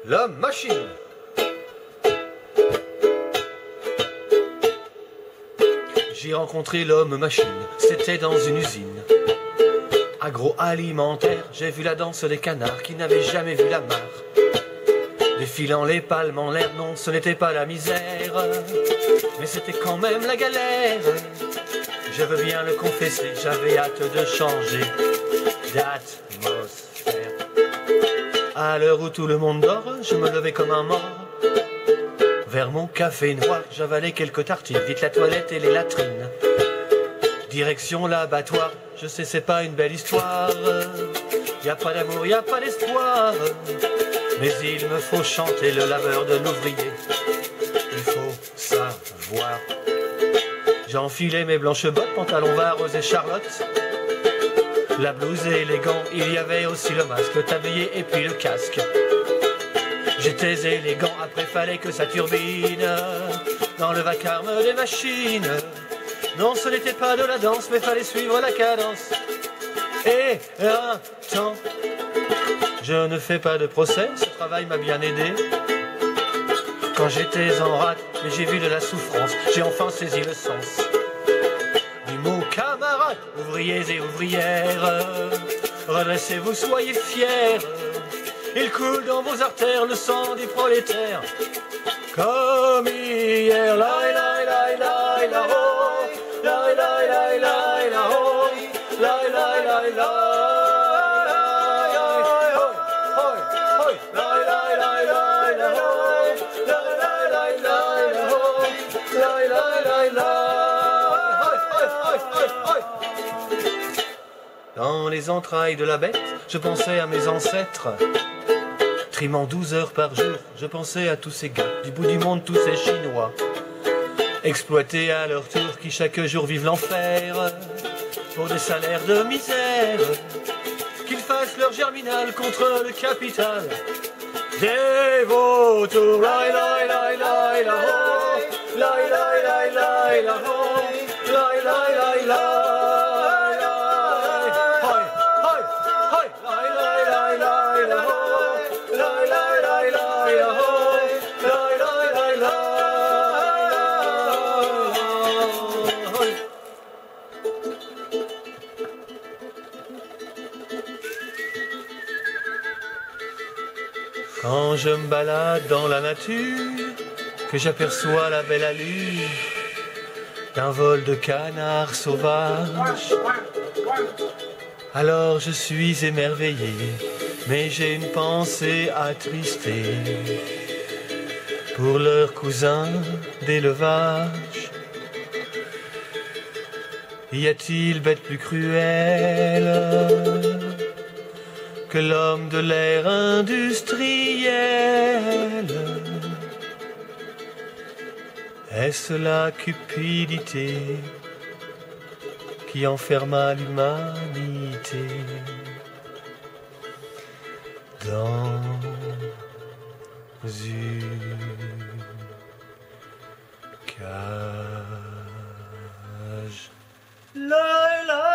L'homme-machine. J'ai rencontré l'homme-machine, c'était dans une usine agroalimentaire. J'ai vu la danse des canards qui n'avaient jamais vu la mare. Défilant les palmes en l'air, non, ce n'était pas la misère, mais c'était quand même la galère. Je veux bien le confesser, j'avais hâte de changer d'atmosphère. À l'heure où tout le monde dort, je me levais comme un mort. Vers mon café noir, j'avalais quelques tartines, vite la toilette et les latrines. Direction l'abattoir, je sais c'est pas une belle histoire. Y a pas d'amour, y a pas d'espoir. Mais il me faut chanter le laveur de l'ouvrier. Il faut savoir. J'ai enfilé mes blanches bottes, pantalon va rose et Charlotte. La blouse et les gants, il y avait aussi le masque, le tablier et puis le casque. J'étais élégant, après fallait que ça turbine dans le vacarme des machines. Non, ce n'était pas de la danse, mais fallait suivre la cadence. Et attends, je ne fais pas de procès, ce travail m'a bien aidé. Quand j'étais en rate, mais j'ai vu de la souffrance, j'ai enfin saisi le sens du mot camarade. Ouvriers et ouvrières, redressez-vous, soyez fiers. Il coule dans vos artères le sang des prolétaires. Comme hier, la la la la la oh, la la la la la oh, la la la la. Dans les entrailles de la bête, je pensais à mes ancêtres. Trimant 12 heures par jour, je pensais à tous ces gars du bout du monde, tous ces Chinois, exploités à leur tour, qui chaque jour vivent l'enfer pour des salaires de misère. Qu'ils fassent leur germinal contre le capital. Des vautours, la la la la la oh, la la la la la oh, la la la la. Quand je me balade dans la nature, que j'aperçois la belle allure d'un vol de canards sauvages, alors je suis émerveillé, mais j'ai une pensée attristée pour leurs cousins d'élevage. Y a-t-il bête plus cruelle que l'homme de l'ère industrielle? Est-ce la cupidité qui enferma l'humanité dans une cage? La, la.